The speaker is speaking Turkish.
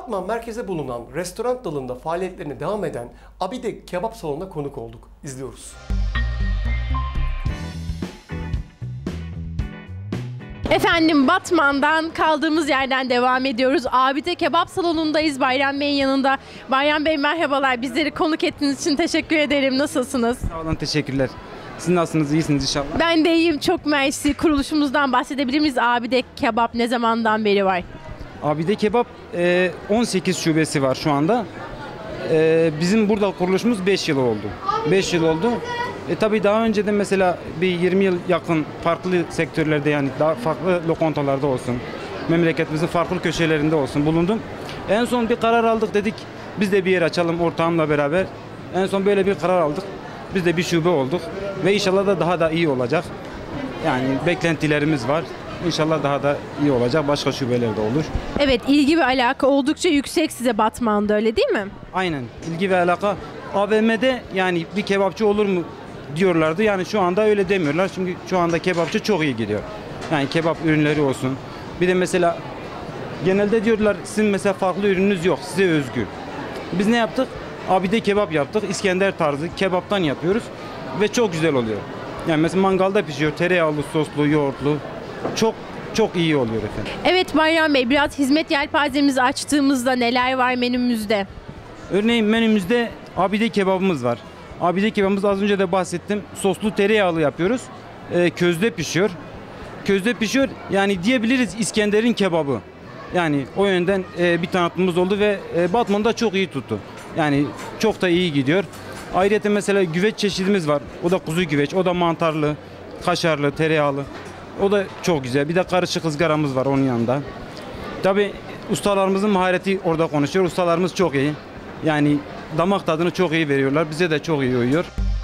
Batman merkezde bulunan restoran dalında faaliyetlerine devam eden Abide Kebap Salonu'na konuk olduk. İzliyoruz. Efendim Batman'dan kaldığımız yerden devam ediyoruz. Abide Kebap Salonu'ndayız Bayram Bey'in yanında. Bayram Bey merhabalar. Bizleri konuk ettiğiniz için teşekkür ederim. Nasılsınız? Sağ olun, teşekkürler. Siz nasılsınız? İyisiniz inşallah. Ben de iyiyim. Çok mersi. Kuruluşumuzdan bahsedebilir miyiz? Abide Kebap ne zamandan beri var? Abide Kebap 18 şubesi var şu anda. Bizim burada kuruluşumuz 5 yıl oldu. 5 yıl oldu. Tabii daha önce de mesela bir 20 yıl yakın farklı sektörlerde, yani daha farklı lokantalarda olsun, memleketimizin farklı köşelerinde olsun bulundum. En son bir karar aldık, dedik biz de bir yer açalım ortağımla beraber. En son böyle bir karar aldık. Biz de bir şube olduk ve inşallah da daha da iyi olacak. Yani beklentilerimiz var. İnşallah daha da iyi olacak. Başka şubelerde olur. Evet, ilgi ve alaka oldukça yüksek size Batman'da, öyle değil mi? Aynen. İlgi ve alaka. AVM'de yani bir kebapçı olur mu diyorlardı. Yani şu anda öyle demiyorlar. Çünkü şu anda kebapçı çok iyi gidiyor. Yani kebap ürünleri olsun. Bir de mesela genelde diyorlar sizin mesela farklı ürününüz yok, size özgü. Biz ne yaptık? Abide kebap yaptık. İskender tarzı kebaptan yapıyoruz ve çok güzel oluyor. Yani mesela mangalda pişiyor. Tereyağlı, soslu, yoğurtlu. Çok iyi oluyor efendim. Evet Bayram Bey, biraz hizmet yelpazemizi açtığımızda neler var menümüzde? Örneğin menümüzde abide kebabımız var. Abide kebabımız az önce de bahsettim. Soslu tereyağlı yapıyoruz. Közde pişiyor. Közde pişiyor. Yani diyebiliriz İskender'in kebabı. Yani o yönden bir tanıtımımız oldu ve Batman'da çok iyi tuttu. Yani çok da iyi gidiyor. Ayrıca mesela güveç çeşidimiz var. O da kuzu güveç. O da mantarlı, kaşarlı, tereyağlı. O da çok güzel. Bir de karışık ızgaramız var onun yanında. Tabii ustalarımızın mahareti orada konuşuyor. Ustalarımız çok iyi. Yani damak tadını çok iyi veriyorlar. Bize de çok iyi uyuyor.